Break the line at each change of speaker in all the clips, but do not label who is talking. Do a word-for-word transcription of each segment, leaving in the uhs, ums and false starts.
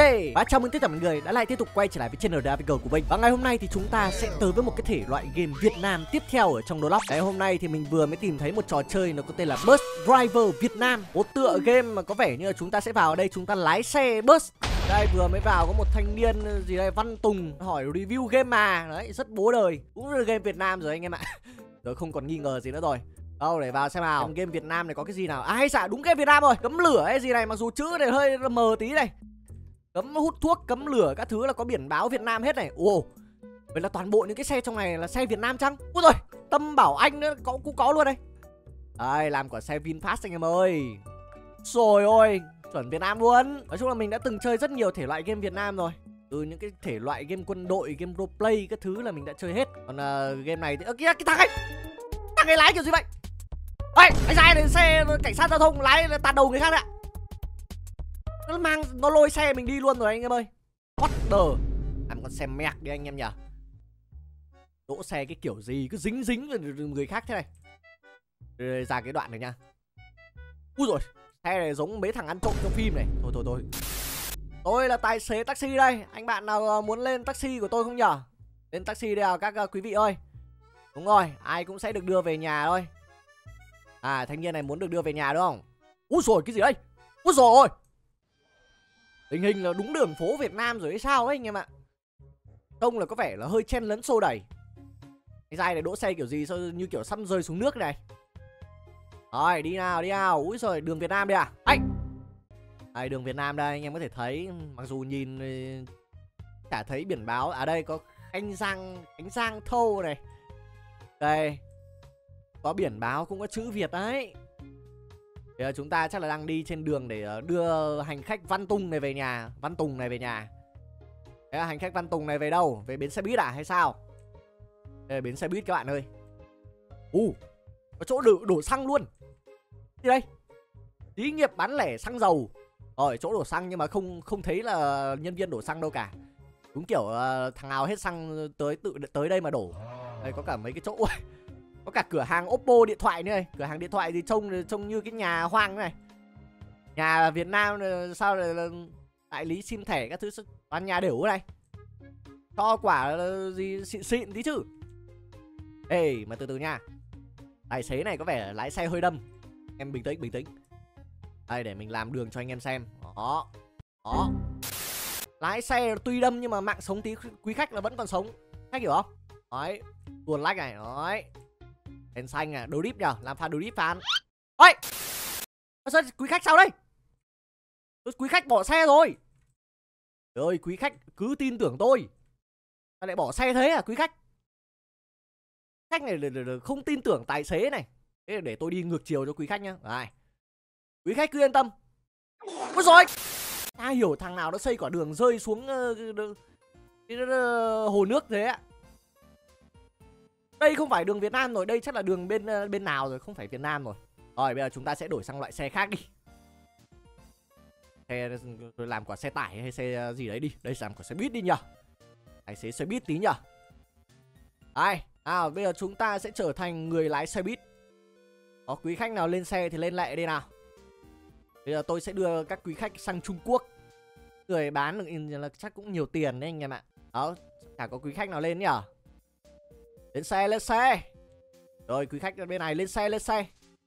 Và chào mừng tất cả mọi người đã lại tiếp tục quay trở lại với channel Davigo của mình. Và ngày hôm nay thì chúng ta sẽ tới với một cái thể loại game Việt Nam tiếp theo ở trong Roblox. Ngày hôm nay thì mình vừa mới tìm thấy một trò chơi nó có tên là Bus Driver Việt Nam. Một tựa game mà có vẻ như là chúng ta sẽ vào ở đây chúng ta lái xe bus. Đây vừa mới vào có một thanh niên gì đây Văn Tùng hỏi review game mà. Đấy rất bố đời. Cũng là game Việt Nam rồi anh em ạ. Rồi không còn nghi ngờ gì nữa rồi. Đâu để vào xem nào. Trong game Việt Nam này có cái gì nào. À hay dạ đúng game Việt Nam rồi. Cấm lửa hay gì này, mặc dù chữ này hơi mờ tí này. Cấm hút thuốc, cấm lửa các thứ là có biển báo Việt Nam hết này. Ồ, vậy là toàn bộ những cái xe trong này là xe Việt Nam chăng? Ôi rồi, Tâm Bảo Anh nữa có, cũng có luôn đây. Đây, làm quả xe VinFast anh em ơi. Rồi ôi, chuẩn Việt Nam luôn. Nói chung là mình đã từng chơi rất nhiều thể loại game Việt Nam rồi. Từ những cái thể loại game quân đội, game roleplay, các thứ là mình đã chơi hết. Còn uh, game này thì... Ơ kìa, cái thằng ấy Thằng ấy lái kiểu gì vậy? Ê, anh trai này xe cảnh sát giao thông lái tạt đầu người khác ạ. Nó mang, nó lôi xe mình đi luôn rồi anh em ơi. What the. Làm con xe mẹc đi anh em nhỉ. Đỗ xe cái kiểu gì cứ dính dính với người khác thế này. Đây, ra cái đoạn này nha. Úi rồi, xe này giống mấy thằng ăn trộm trong phim này. Thôi thôi thôi. Tôi là tài xế taxi đây. Anh bạn nào muốn lên taxi của tôi không nhở? Lên taxi đây à các uh, quý vị ơi. Đúng rồi, ai cũng sẽ được đưa về nhà thôi. À, thanh niên này muốn được đưa về nhà đúng không? Úi rồi, cái gì đây? Úi rồi. Tình hình là đúng đường phố Việt Nam rồi hay sao ấy anh em ạ. Trông là có vẻ là hơi chen lấn xô đẩy. Cái dai này đỗ xe kiểu gì sao như kiểu sắp rơi xuống nước này. Rồi đi nào đi nào. Úi rồi đường Việt Nam đây à. Ấy. Đây đường Việt Nam đây anh em có thể thấy. Mặc dù nhìn chả thấy biển báo. À đây có Khánh Giang Khánh Giang Thâu này. Đây có biển báo cũng có chữ Việt đấy. Thì chúng ta chắc là đang đi trên đường để đưa hành khách Văn Tùng này về nhà. Văn Tùng này về nhà. Thế là hành khách Văn Tùng này về đâu? Về bến xe buýt à hay sao? Đây là bến xe buýt các bạn ơi. Ù uh, có chỗ đổ, đổ xăng luôn. Gì đây? Xí nghiệp bán lẻ xăng dầu. Rồi chỗ đổ xăng nhưng mà không không thấy là nhân viên đổ xăng đâu cả. Đúng kiểu uh, thằng nào hết xăng tới tự tới đây mà đổ. Đây có cả mấy cái chỗ. Ui, có cả cửa hàng Oppo điện thoại nữa này. Cửa hàng điện thoại thì trông trông như cái nhà hoang này. Nhà Việt Nam sao là đại lý sim thẻ các thứ toàn nhà đều này. Cho quả gì xịn xịn tí chứ. Ê mà từ từ nha. Tài xế này có vẻ lái xe hơi đâm. Em bình tĩnh bình tĩnh. Đây để mình làm đường cho anh em xem. Đó. Đó. Lái xe tuy đâm nhưng mà mạng sống tí quý khách là vẫn còn sống. Khách hiểu không? Đấy. Tuồn lách này. Đấy. Đèn xanh à. Đồ đíp nhờ. Làm pha đồ đíp phan. Ôi. Sao quý khách sao đây? Quý khách bỏ xe rồi. Trời ơi quý khách cứ tin tưởng tôi. Sao lại bỏ xe thế à quý khách? Khách này không tin tưởng tài xế này. Thế để tôi đi ngược chiều cho quý khách nhá. Đây. Quý khách cứ yên tâm. Ôi rồi. Ai hiểu thằng nào nó xây quả đường rơi xuống uh, uh, uh, hồ nước thế ạ. Đây không phải đường Việt Nam rồi. Đây chắc là đường bên uh, bên nào rồi. Không phải Việt Nam rồi. Rồi bây giờ chúng ta sẽ đổi sang loại xe khác đi. Xe làm quả xe tải hay xe gì đấy đi. Đây làm quả xe buýt đi nhờ. Tài xế xe buýt tí nhờ. Đây. À bây giờ chúng ta sẽ trở thành người lái xe buýt. Có quý khách nào lên xe thì lên lẹ đi nào. Bây giờ tôi sẽ đưa các quý khách sang Trung Quốc. Người bán được là chắc cũng nhiều tiền đấy anh em ạ. Đó, chả có quý khách nào lên nhỉ. Lên xe, lên xe. Rồi quý khách bên này lên xe, lên xe.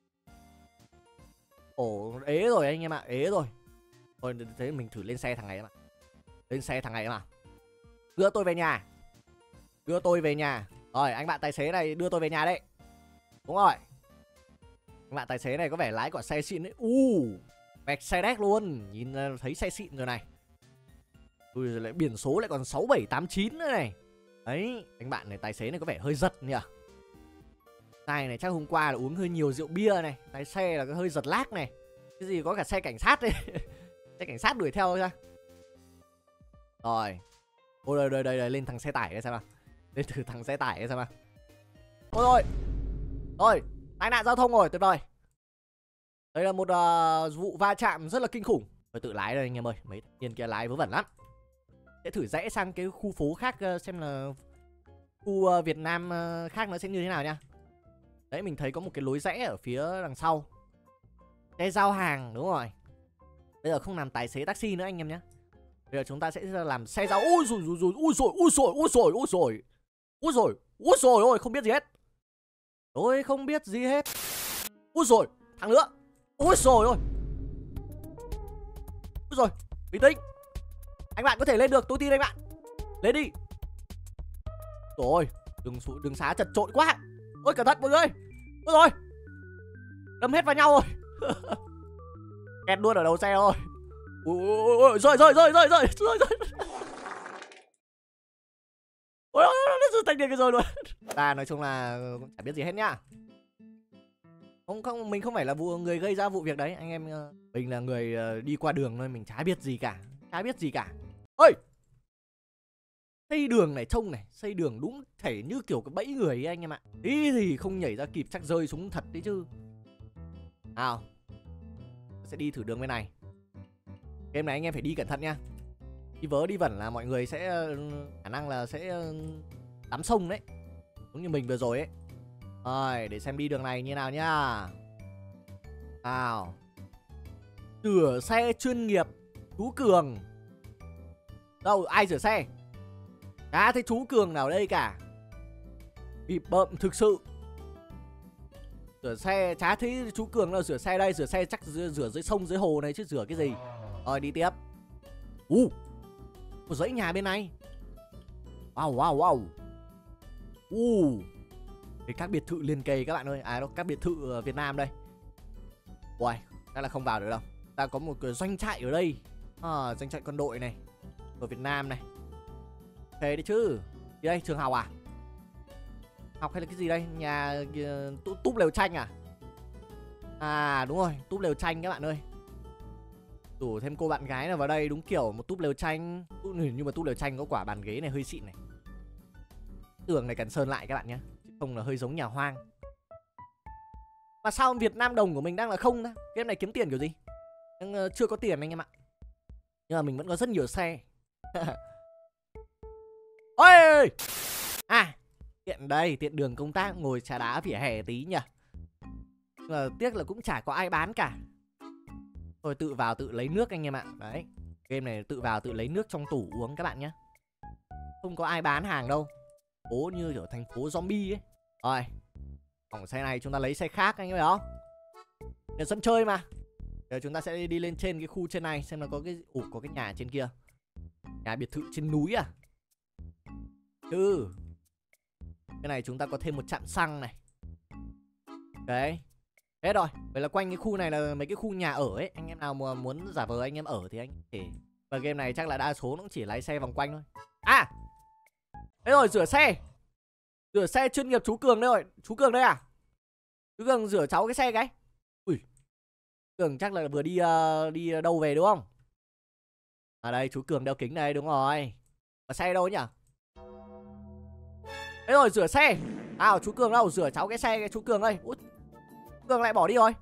Ồ, ế rồi anh em ạ, ế rồi. Thôi thế mình thử lên xe thằng này em ạ. Lên xe thằng này em ạ. Đưa tôi về nhà. Đưa tôi về nhà. Rồi anh bạn tài xế này đưa tôi về nhà đấy. Đúng rồi. Anh bạn tài xế này có vẻ lái quả xe xịn đấy. U Mercedes luôn. Nhìn thấy xe xịn rồi này. Ui lại biển số lại còn sáu bảy tám chín nữa này. Đấy. Anh bạn này tài xế này có vẻ hơi giật nhỉ. Này này chắc hôm qua là uống hơi nhiều rượu bia này. Lái xe là hơi giật lác này. Cái gì có cả xe cảnh sát đây. Xe cảnh sát đuổi theo ra. Rồi. Ôi đây đây đây, đây. Lên thằng xe tải xem nào. Lên thử thằng xe tải xem nào. Ôi rồi. Rồi. Tai nạn giao thông rồi, tuyệt vời. Đây là một uh, vụ va chạm rất là kinh khủng. Tôi tự lái đây anh em ơi. Mấy thanh niên kia lái vớ vẩn lắm. Sẽ thử rẽ sang cái khu phố khác uh, xem là khu uh, Việt Nam uh, khác nó sẽ như thế nào nha. Đấy mình thấy có một cái lối rẽ ở phía đằng sau. Xe giao hàng đúng rồi. Bây giờ không làm tài xế taxi nữa anh em nhé. Bây giờ chúng ta sẽ làm xe ra. Ui rồi rồi rồi, ui rồi, ui rồi, ui rồi, ui rồi. Ui rồi, ui rồi ôi, không biết gì hết. Tôi không biết gì hết. Ui rồi, thằng nữa. Ui rồi ôi. Ui rồi, bình tĩnh. Anh bạn có thể lên được, tôi tin anh bạn. Lên đi. Rồi, đường đường xá chật trội quá. Ôi cẩn thận mọi người. Ôi rồi. Đâm hết vào nhau rồi. Kẹt luôn ở đầu xe rồi. Ôi rồi rồi rồi rồi rồi rồi rồi. Ôi nó thành điện cái rồi luôn. Ta nói chung là cũng chả biết gì hết nhá. Không không mình không phải là vụ người gây ra vụ việc đấy anh em. Mình là người đi qua đường thôi, mình chả biết gì cả. Chả biết gì cả. Ôi. Xây đường này trông này, xây đường đúng thể như kiểu cái bẫy người ấy anh em ạ. Ý thì không nhảy ra kịp chắc rơi súng thật đấy chứ. Nào. Sẽ đi thử đường bên này. Game này anh em phải đi cẩn thận nha. Đi vớ đi vẩn là mọi người sẽ khả năng là sẽ tắm sông đấy. Giống như mình vừa rồi ấy. Rồi, để xem đi đường này như nào nhá. Nào. Rửa xe chuyên nghiệp chú Cường. Đâu, ai rửa xe? Chả thấy chú Cường nào đây cả. Bị bợm thực sự. Rửa xe, chả thấy chú Cường đâu rửa xe đây. Rửa xe chắc rửa, rửa dưới sông dưới hồ này chứ rửa cái gì. Rồi đi tiếp. Uh, một dãy nhà bên này. Wow wow wow. Uh, cái các biệt thự liền kề các bạn ơi. À đâu, các biệt thự Việt Nam đây. Uầy, chắc là không vào được đâu. Ta có một cái doanh trại ở đây. À, doanh trại quân đội này. Ở Việt Nam này. Thế đấy chứ. Đi đây, trường học à? Học hay là cái gì đây? Nhà uh, túp lều tranh à? À đúng rồi, túp lều tranh các bạn ơi. Rủ thêm cô bạn gái nào vào đây đúng kiểu một túp lều tranh. Nhưng mà túp lều tranh có quả bàn ghế này hơi xịn này. Tường này cần sơn lại các bạn nhé. Chứ không là hơi giống nhà hoang. Mà sao Việt Nam đồng của mình đang là không đó? Game này kiếm tiền kiểu gì? Nhưng uh, chưa có tiền anh em ạ. Nhưng mà mình vẫn có rất nhiều xe. Ôi! À, tiện đây, tiện đường công tác, ngồi trà đá vỉa hè tí nhỉ. Nhưng mà tiếc là cũng chả có ai bán cả. Thôi tự vào tự lấy nước anh em ạ. Đấy, game này tự vào tự lấy nước trong tủ uống các bạn nhé. Không có ai bán hàng đâu. Phố như kiểu thành phố zombie ấy. Rồi, hỏng xe này chúng ta lấy xe khác anh em hiểu không? Để sân chơi mà. Giờ chúng ta sẽ đi lên trên cái khu trên này xem là có cái ủ có cái nhà trên kia. Nhà biệt thự trên núi à? Ừ. Cái này chúng ta có thêm một trạm xăng này. Đấy. Hết rồi. Vậy là quanh cái khu này là mấy cái khu nhà ở ấy. Anh em nào mà muốn giả vờ anh em ở thì anh thể. Và game này chắc là đa số nó cũng chỉ lái xe vòng quanh thôi. À, đấy rồi, rửa xe. Rửa xe chuyên nghiệp chú Cường đây rồi. Chú Cường đây à? Chú Cường rửa cháu cái xe cái. Ui, Cường chắc là vừa đi uh, đi đâu về đúng không? À đây, chú Cường đeo kính đây, đúng rồi. Mà xe đâu nhỉ? Đấy rồi, rửa xe. Nào, chú Cường đâu? Rửa cháu cái xe cái chú Cường đây. Út, Cường lại bỏ đi rồi.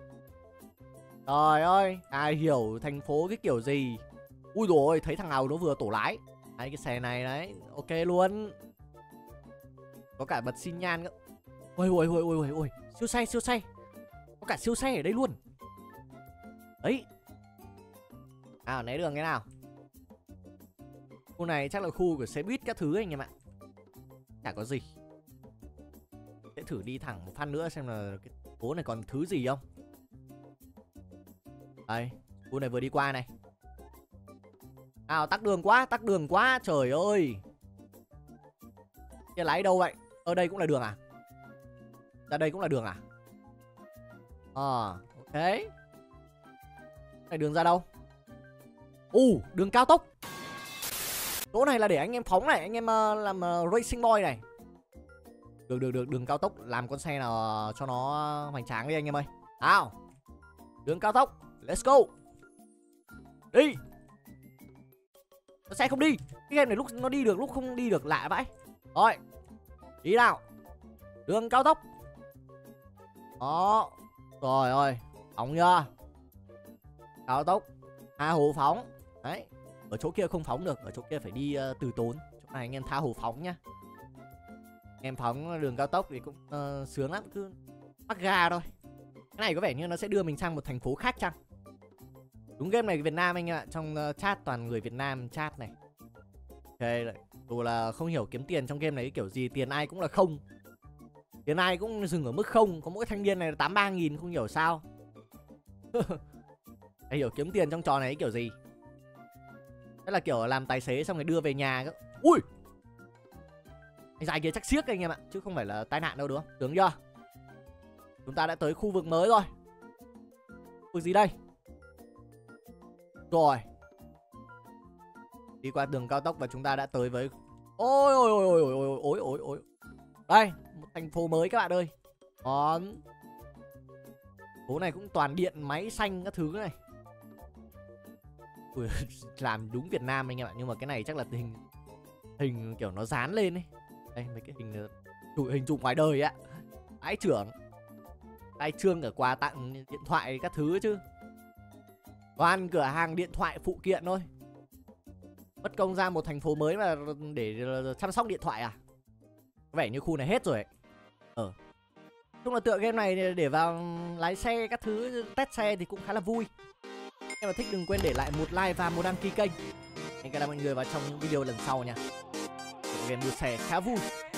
Trời ơi, ai hiểu thành phố cái kiểu gì. Ui dồi ôi, thấy thằng nào nó vừa tổ lái. Đấy, cái xe này đấy, ok luôn. Có cả bật xi nhan nữa. Ôi ôi ôi ôi ôi ôi, siêu xe siêu xe. Có cả siêu xe ở đây luôn. Đấy. Nào, né đường cái nào. Khu này chắc là khu của xe buýt các thứ anh em ạ. Chả có gì. Sẽ thử đi thẳng một phát nữa xem là cái phố này còn thứ gì không. Đây, khu này vừa đi qua này. Nào, tắc đường quá, tắc đường quá, trời ơi. Cái lái đâu vậy? Ở đây cũng là đường à? Ra đây cũng là đường à? Ờ, à, ok. Này đường ra đâu? Ù, uh, đường cao tốc. Chỗ này là để anh em phóng này, anh em uh, làm uh, racing boy này. Được được được, đường cao tốc làm con xe nào cho nó hoành tráng đi anh em ơi. Nào. Đường cao tốc, let's go. Đi. Nó xe không đi. Cái game này lúc nó đi được lúc không đi được lạ vãi. Rồi. Đi nào. Đường cao tốc. Đó. Rồi ơi, phóng chưa? Cao tốc tha hồ phóng. Đấy. Ở chỗ kia không phóng được, ở chỗ kia phải đi uh, từ tốn. Chỗ này anh em tha hồ phóng nhá. Em phóng đường cao tốc thì cũng uh, sướng lắm, cứ mắc ga thôi. Cái này có vẻ như nó sẽ đưa mình sang một thành phố khác chăng? Đúng, game này Việt Nam anh em ạ. Trong uh, chat toàn người Việt Nam chat này. Ok, dù là không hiểu kiếm tiền trong game này kiểu gì, tiền ai cũng là không. Tiền ai cũng dừng ở mức không. Có mỗi thanh niên này là tám mươi ba nghìn, không hiểu sao. Ai hiểu kiếm tiền trong trò này kiểu gì. Thế là kiểu làm tài xế xong rồi đưa về nhà. Ui, anh dài kia chắc xiếc anh em ạ, chứ không phải là tai nạn đâu đúng không? Tướng chưa? Chúng ta đã tới khu vực mới rồi. Khu vực gì đây? Rồi, đi qua đường cao tốc và chúng ta đã tới với... Ôi ôi ôi ôi ôi ôi ôi ôi. Đây, một thành phố mới các bạn ơi. Đó. Phố này cũng toàn điện máy xanh các thứ này. Ui, làm đúng Việt Nam anh em ạ. Nhưng mà cái này chắc là hình hình kiểu nó dán lên ấy. Đây, mấy cái hình hình chụp ngoài đời á. Ái trưởng Ai trương ở quà tặng điện thoại các thứ chứ. Toàn cửa hàng điện thoại phụ kiện thôi. Mất công ra một thành phố mới mà để chăm sóc điện thoại à? Có vẻ như khu này hết rồi ấy. Ờ chung là tựa game này để vào lái xe các thứ, test xe thì cũng khá là vui. Nếu mà thích đừng quên để lại một like và một đăng ký kênh. Hẹn gặp lại mọi người vào trong những video lần sau nha. Game đua xe khá vui.